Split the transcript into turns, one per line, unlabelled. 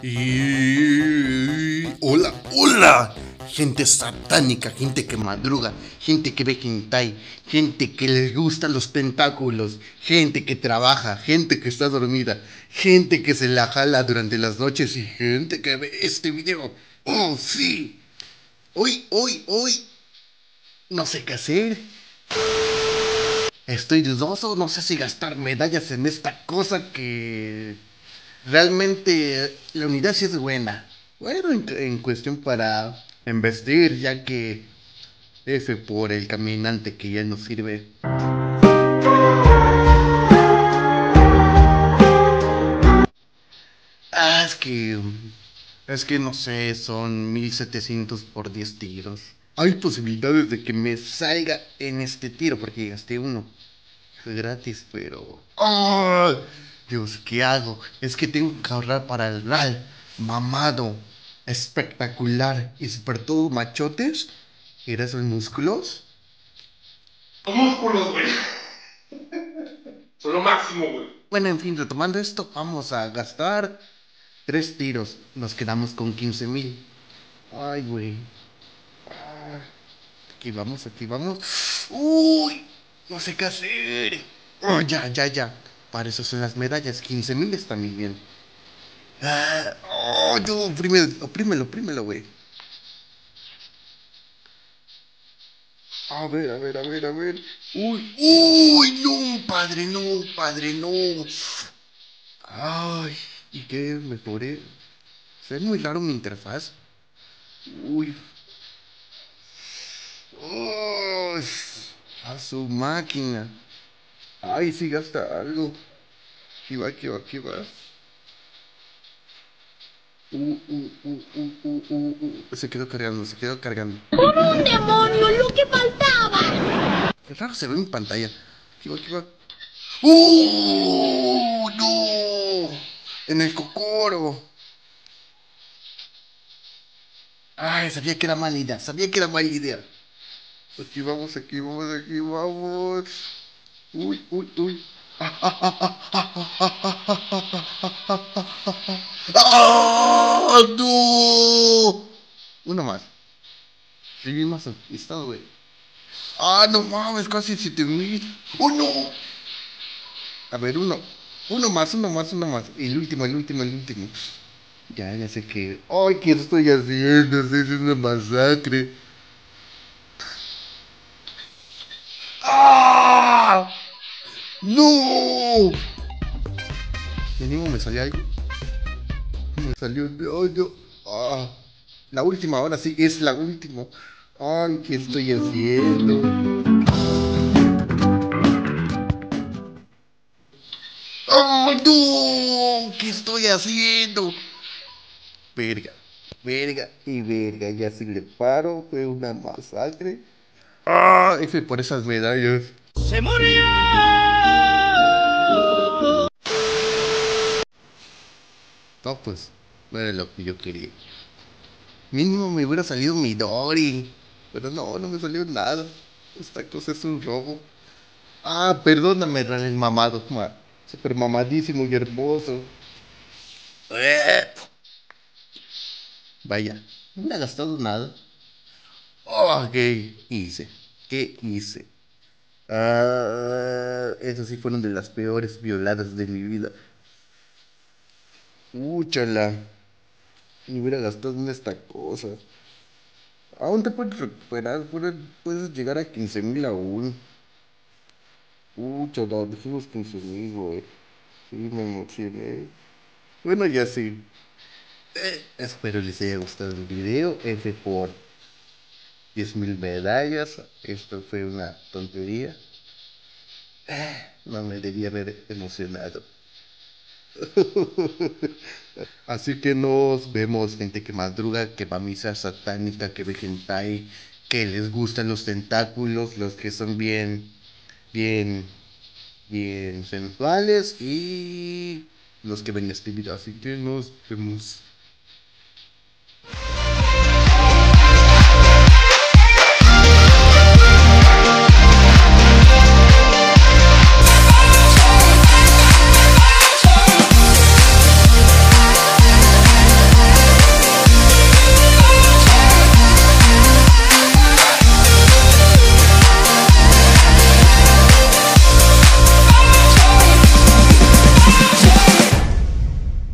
Y... Hola, hola. Gente satánica, gente que madruga, gente que ve hentai, gente que les gustan los tentáculos, gente que trabaja, gente que está dormida, gente que se la jala durante las noches y gente que ve este video. Oh, sí. Hoy, no sé qué hacer. Estoy dudoso, no sé si gastar medallas en esta cosa que realmente la unidad sí es buena. Bueno, en cuestión para investir, ya que F por el caminante que ya no sirve. Ah, es que no sé, son 1700 por 10 tiros. Hay posibilidades de que me salga en este tiro porque gasté uno. Fue gratis, pero... ¡Oh! Dios, ¿qué hago? Es que tengo que ahorrar para el RAL. Mamado. Espectacular. Y sobre todo machotes. ¿Y esos músculos?
Músculos, güey. Son lo máximo, güey.
Bueno, en fin, retomando esto, vamos a gastar 3 tiros. Nos quedamos con 15,000. Ay, güey. Ah, aquí vamos, aquí vamos. Uy, no sé qué hacer. Oh, ya. Para eso son las medallas. 15,000 está muy bien. Ah, oh, no, oprímelo, güey. A ver. Uy, no, padre, no. Ay, ¿y qué mejoré? Se ve muy raro mi interfaz. Uy, uy, a su máquina. Ay, sí gasta algo. Aquí va. Se quedó cargando.
¡Por un demonio, lo que faltaba!
Qué raro se ve en pantalla. Aquí va. ¡No! En el cocoro. Ay, sabía que era mala idea. Aquí vamos. Uy. ¡Ah! ¡No! Uno más. Soy bien más asustado, güey. ¡Ah, no mames! Casi 7,000. ¡Oh, no! A ver, uno más. El último. Ya sé que... ¡Ay, qué estoy haciendo! Estoy haciendo una masacre. ¡Ah! ¡No! Mínimo me salió algo. Me salió... No. ¡Ah! La última, ahora sí, es la última. ¡Ay, qué estoy haciendo! ¡Oh, no! ¿Qué estoy haciendo? Verga, verga. Ya si le paro, fue una masacre. ¡Ah! F por esas medallas.
¡Se murió!
No, pues, no era lo que yo quería. Mínimo me hubiera salido mi Dory. Pero no me salió nada. Esta cosa es un robo. Ah, perdóname, el mamado. Súper mamadísimo y hermoso. Vaya, no me ha gastado nada. Oh, ¿Qué hice? Esas sí fueron de las peores violadas de mi vida. Úchala. Me hubiera gastado en esta cosa. Aún te puedes recuperar, puedes llegar a 15,000 aún. Úchala, dijimos 15,000, güey. Sí, me emocioné. Bueno, ya sí. Espero les haya gustado el video. F por 10,000 medallas. Esto fue una tontería. No me debía haber emocionado. Así que nos vemos, gente que madruga, que va a misa satánica, que ve hentai, que les gustan los tentáculos, los que son bien, bien sensuales y los que ven este video. Así que nos vemos.